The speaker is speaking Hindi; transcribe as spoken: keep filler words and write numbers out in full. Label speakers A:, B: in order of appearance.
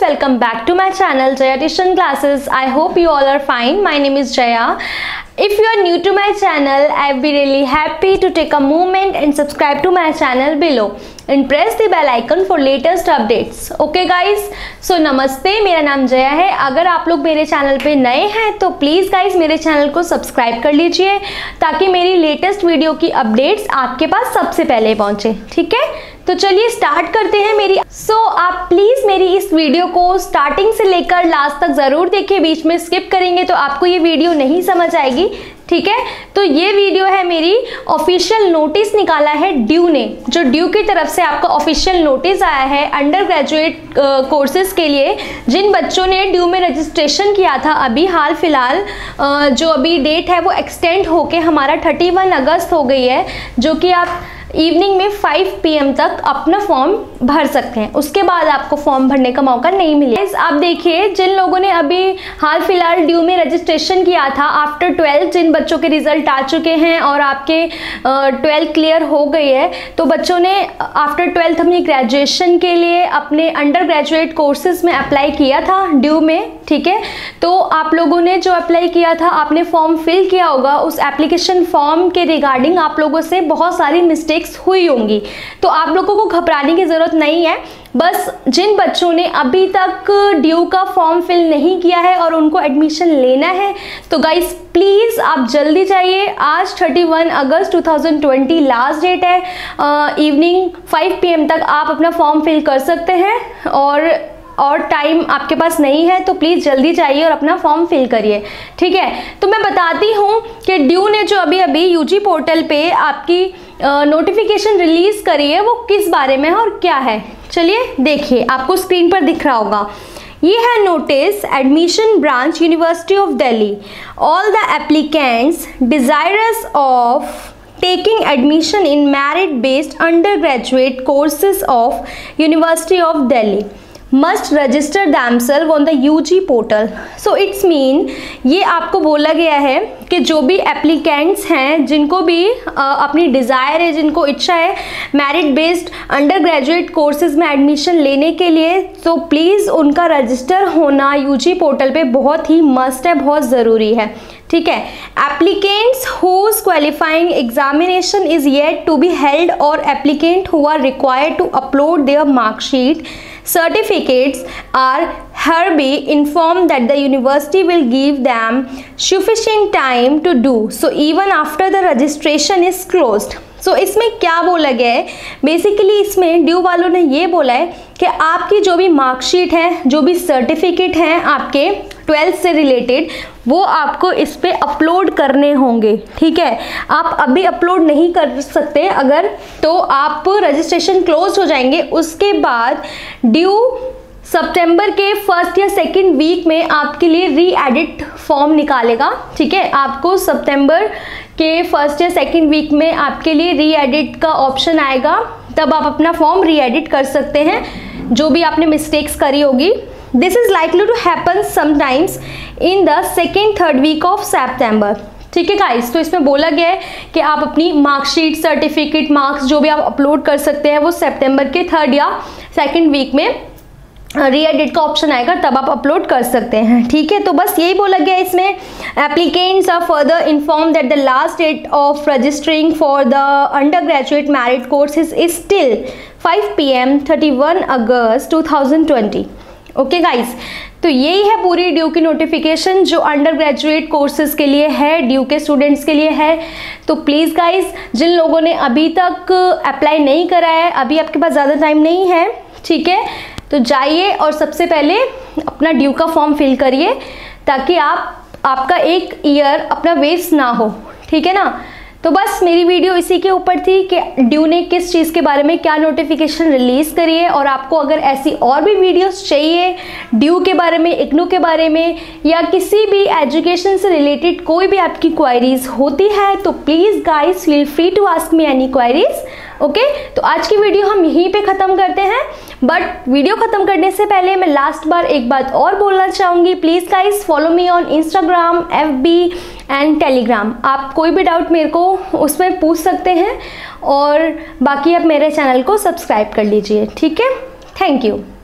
A: welcome back to my channel Jaya Tuition Classes. I hope you all are fine. My name is Jaya. If you are new to my channel, I'll be really happy to take a moment and subscribe to my channel below and press the bell icon for latest updates. Okay guys, so नमस्ते, मेरा नाम जया है. अगर आप लोग मेरे चैनल पे नए हैं तो प्लीज़ गाइस मेरे चैनल को सब्सक्राइब कर लीजिए ताकि मेरी लेटेस्ट वीडियो की अपडेट्स आपके पास सबसे पहले पहुंचे. ठीक है, तो चलिए स्टार्ट करते हैं मेरी. सो so, आप प्लीज़ मेरी इस वीडियो को स्टार्टिंग से लेकर लास्ट तक ज़रूर देखिए. बीच में स्किप करेंगे तो आपको ये वीडियो नहीं समझ आएगी. ठीक है, तो ये वीडियो है मेरी ऑफिशियल नोटिस निकाला है ड्यू ने, जो ड्यू की तरफ से आपका ऑफिशियल नोटिस आया है अंडर ग्रेजुएट कोर्सेज के लिए. जिन बच्चों ने ड्यू में रजिस्ट्रेशन किया था अभी हाल फिलहाल, जो अभी डेट है वो एक्सटेंड होके हमारा थर्टी वन अगस्त हो गई है, जो कि आप इवनिंग में फाइव पी एम तक अपना फॉर्म भर सकते हैं. उसके बाद आपको फॉर्म भरने का मौका नहीं मिलेगा. आप देखिए, जिन लोगों ने अभी हाल फिलहाल ड्यू में रजिस्ट्रेशन किया था आफ्टर ट्वेल्थ, जिन बच्चों के रिजल्ट आ चुके हैं और आपके ट्वेल्थ क्लियर हो गई है, तो बच्चों ने आफ्टर ट्वेल्थ अपनी ग्रेजुएशन के लिए अपने अंडर ग्रेजुएट कोर्सेज में अप्लाई किया था ड्यू में. ठीक है, तो आप लोगों ने जो अप्लाई किया था, आपने फॉर्म फिल किया होगा. उस एप्लीकेशन फॉर्म के रिगार्डिंग आप लोगों से बहुत सारी मिस्टेक्स हुई होंगी, तो आप लोगों को घबराने की ज़रूरत नहीं है. बस जिन बच्चों ने अभी तक ड्यू का फॉर्म फिल नहीं किया है और उनको एडमिशन लेना है, तो गाइस प्लीज़ आप जल्दी जाइए. आज thirty one August two thousand twenty last date है. इवनिंग फाइव पी एम तक आप अपना फॉर्म फिल कर सकते हैं और और टाइम आपके पास नहीं है तो प्लीज़ जल्दी जाइए और अपना फॉर्म फिल करिए. ठीक है, तो मैं बताती हूँ कि ड्यू ने जो अभी अभी यूजी पोर्टल पे आपकी नोटिफिकेशन रिलीज़ करी है वो किस बारे में है और क्या है. चलिए देखिए, आपको स्क्रीन पर दिख रहा होगा. ये है notice, admission branch university of Delhi. All the applicants desirous of taking admission in merit based undergraduate courses of University of Delhi must register themselves on the U G portal. So it's mean, ये आपको बोला गया है कि जो भी एप्लीकेंट्स हैं, जिनको भी आ, अपनी डिज़ायर है, जिनको इच्छा है merit based under graduate courses में एडमिशन लेने के लिए, तो प्लीज़ उनका रजिस्टर होना यूजी पोर्टल पे बहुत ही मस्ट है, बहुत ज़रूरी है. ठीक है, applicants whose qualifying examination is yet to be held और applicant who are required to upload their marksheet certificates are hereby informed that the university will give them sufficient time to do so even after the registration is closed. So so, इसमें क्या बोला गया है, बेसिकली इसमें ड्यू वालों ने ये बोला है कि आपकी जो भी मार्कशीट है, जो भी सर्टिफिकेट हैं आपके ट्वेल्थ से रिलेटेड, वो आपको इस पे अपलोड करने होंगे. ठीक है, आप अभी अपलोड नहीं कर सकते अगर, तो आप रजिस्ट्रेशन क्लोज हो जाएंगे. उसके बाद ड्यू सितंबर के फर्स्ट या सेकंड वीक में आपके लिए री एडिट फॉर्म निकालेगा. ठीक है, आपको सितंबर के फर्स्ट या सेकंड वीक में आपके लिए री एडिट का ऑप्शन आएगा, तब आप अपना फॉर्म री एडिट कर सकते हैं जो भी आपने मिस्टेक्स करी होगी. This is likely to happen sometimes in the second third week of September. ठीक है गाइस, तो इसमें बोला गया है कि आप अपनी मार्कशीट, सर्टिफिकेट, मार्क्स जो भी आप अपलोड कर सकते हैं वो सितंबर के थर्ड या सेकेंड वीक में री एडिट का ऑप्शन आएगा, तब आप अपलोड कर सकते हैं. ठीक है, तो बस यही बोला गया है इसमें. Applicants are further inform that the last date of registering for the under graduate merit courses is still five P M thirty one August two thousand twenty. Okay guys, तो यही है पूरी ड्यू की नोटिफिकेशन जो अंडर ग्रेजुएट कोर्सेज के लिए है, ड्यू के स्टूडेंट्स के लिए है. तो प्लीज़ गाइस, जिन लोगों ने अभी तक अप्लाई नहीं करा है, अभी आपके पास ज़्यादा टाइम नहीं है. ठीक है, तो जाइए और सबसे पहले अपना ड्यू का फॉर्म फिल करिए ताकि आप आपका एक ईयर अपना वेस्ट ना हो. ठीक है ना, तो बस मेरी वीडियो इसी के ऊपर थी कि ड्यू ने किस चीज़ के बारे में क्या नोटिफिकेशन रिलीज़ करी है. और आपको अगर ऐसी और भी वीडियोस चाहिए ड्यू के बारे में, इग्नू के बारे में, या किसी भी एजुकेशन से रिलेटेड कोई भी आपकी क्वायरीज होती है, तो please guys feel free to ask me any queries. Okay, तो आज की वीडियो हम यहीं पे ख़त्म करते हैं. बट वीडियो ख़त्म करने से पहले मैं लास्ट बार एक बात और बोलना चाहूँगी. Please guys follow me on Instagram, F B and Telegram. आप कोई भी डाउट मेरे को उसमें पूछ सकते हैं और बाकी आप मेरे चैनल को सब्सक्राइब कर लीजिए. ठीक है, थैंक यू.